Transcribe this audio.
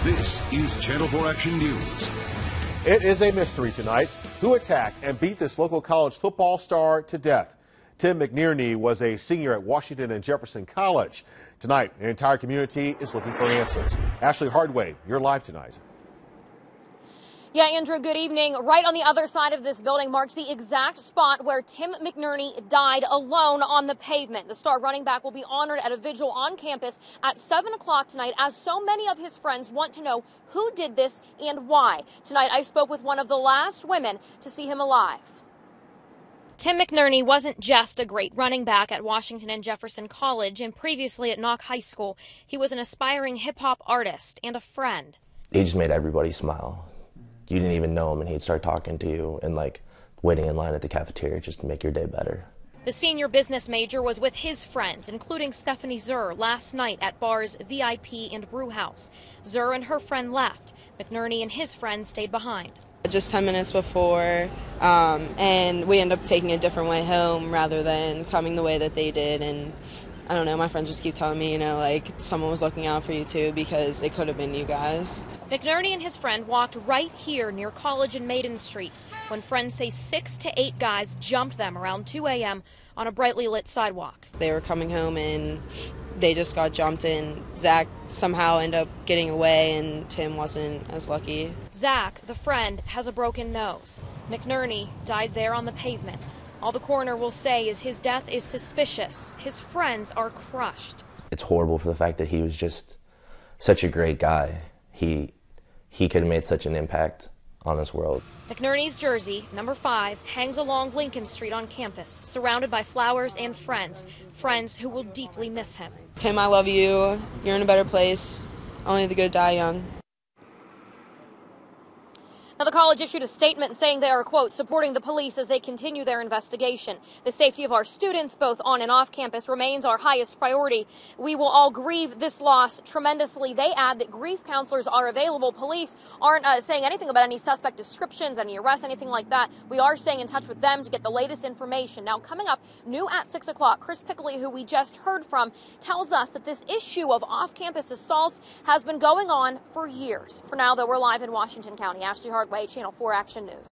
This is Channel 4 Action News. It is a mystery tonight. Who attacked and beat this local college football star to death? Tim McNerney was a senior at Washington Jefferson College. Tonight, an entire community is looking for answers. Ashley Hardway, you're live tonight. Yeah, Andrew, good evening. Right on the other side of this building marks the exact spot where Tim McNerney died alone on the pavement. The star running back will be honored at a vigil on campus at 7 o'clock tonight, as so many of his friends want to know who did this and why. Tonight, I spoke with one of the last women to see him alive. Tim McNerney wasn't just a great running back at Washington Jefferson College and previously at Knox High School. He was an aspiring hip-hop artist and a friend. He just made everybody smile. You didn't even know him, and he'd start talking to you and like waiting in line at the cafeteria just to make your day better. The senior business major was with his friends, including Stephanie Zur, last night at Bar's VIP and Brew House. Zur and her friend left. McNerney and his friend stayed behind. Just 10 minutes before, and we ended up taking a different way home rather than coming the way that they did. And I don't know, my friends just keep telling me, like someone was looking out for you too, because it could have been you guys. McNerney and his friend walked right here near College and Maiden Streets when friends say 6 to 8 guys jumped them around 2 a.m. on a brightly lit sidewalk. They were coming home and they just got jumped in. Zach somehow ended up getting away and Tim wasn't as lucky. Zach, the friend, has a broken nose. McNerney died there on the pavement. All the coroner will say is his death is suspicious. His friends are crushed. It's horrible for the fact that he was just such a great guy. He could have made such an impact on this world. McNerney's jersey, number 5, hangs along Lincoln Street on campus, surrounded by flowers and friends who will deeply miss him. Tim, I love you. You're in a better place. Only the good die young. Now, the college issued a statement saying they are, quote, supporting the police as they continue their investigation. The safety of our students, both on and off campus, remains our highest priority. We will all grieve this loss tremendously. They add that grief counselors are available. Police aren't saying anything about any suspect descriptions, any arrests, anything like that. We are staying in touch with them to get the latest information. Now, coming up, new at 6 o'clock, Chris Pickley, who we just heard from, tells us that this issue of off-campus assaults has been going on for years. For now, though, we're live in Washington County. Ashley Hardway, Channel 4 Action News.